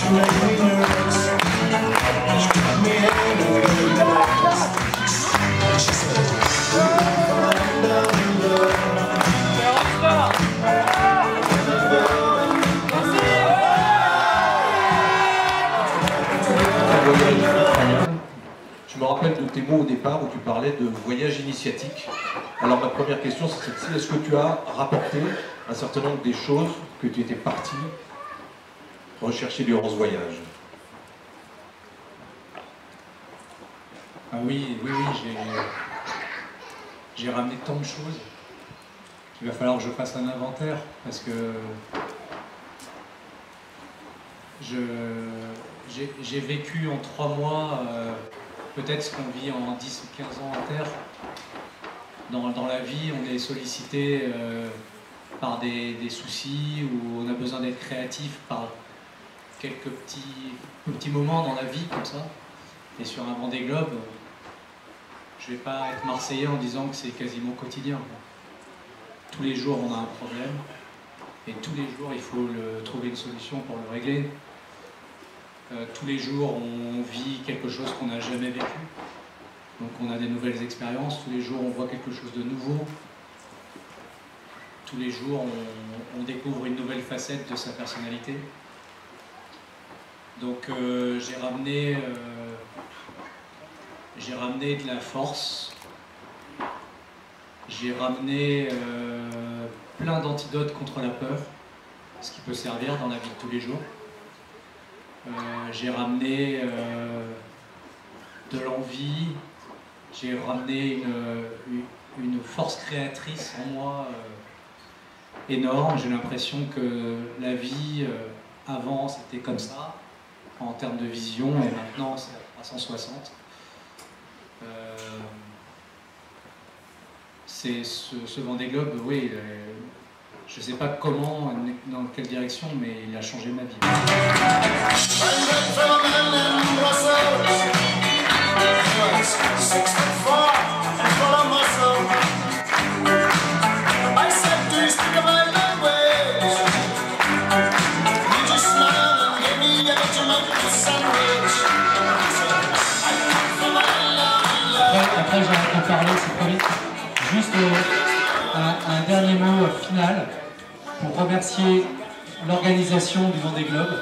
Je me rappelle de tes mots au départ où tu parlais de voyage initiatique. Alors ma première question c'est celle-ci, est-ce que tu as rapporté un certain nombre des choses que tu étais parti rechercher durant ce voyage? Ah oui, j'ai ramené tant de choses. Il va falloir que je fasse un inventaire parce que j'ai vécu en 3 mois peut-être ce qu'on vit en 10 ou 15 ans à terre. Dans la vie, on est sollicité par des soucis où on a besoin d'être créatif par quelques petits moments dans la vie comme ça. Et sur un Vendée Globe, je ne vais pas être marseillais en disant que c'est quasiment quotidien. Tous les jours, on a un problème. Et tous les jours, il faut trouver une solution pour le régler. Tous les jours, on vit quelque chose qu'on n'a jamais vécu. Donc on a des nouvelles expériences. Tous les jours, on voit quelque chose de nouveau. Tous les jours, on découvre une nouvelle facette de sa personnalité. Donc j'ai ramené de la force. J'ai ramené plein d'antidotes contre la peur, ce qui peut servir dans la vie de tous les jours. J'ai ramené de l'envie, j'ai ramené une force créatrice en moi énorme. J'ai l'impression que la vie, avant, c'était comme ça, en termes de vision, et maintenant, c'est à 360. C'est ce Vendée Globe, oui, je ne sais pas comment, dans quelle direction, mais il a changé ma vie. Après j'arrête de parler, c'est trop vite. Juste un dernier mot final pour remercier l'organisation du Vendée Globe.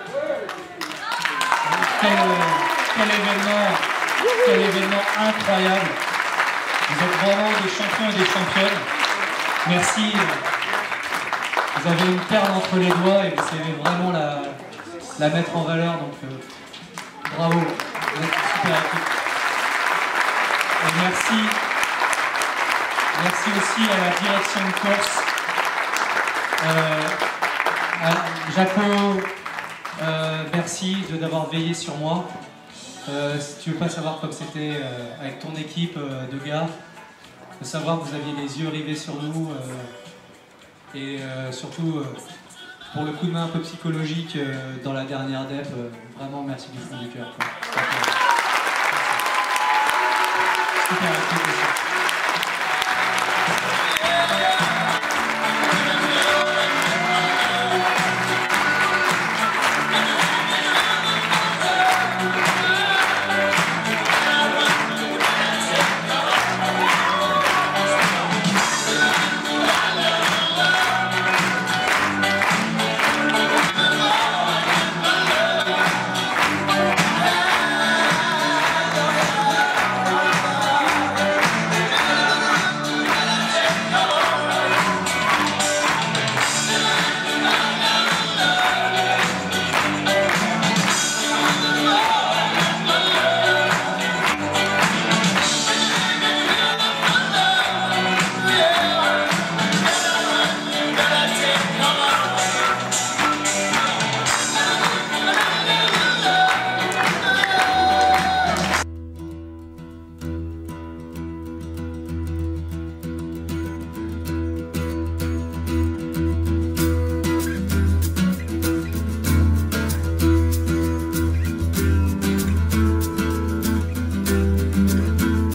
Quel événement incroyable. Vous êtes vraiment des champions et des championnes. Merci. Vous avez une perle entre les doigts et vous savez vraiment la mettre en valeur. Donc bravo. Vous êtes une super équipe. Et merci. Merci aussi à la direction de course, à Jaco, merci d'avoir veillé sur moi. Si tu veux pas savoir comme c'était avec ton équipe de gars, de savoir que vous aviez les yeux rivés sur nous et surtout pour le coup de main un peu psychologique dans la dernière DEP, vraiment merci du fond du cœur. Super,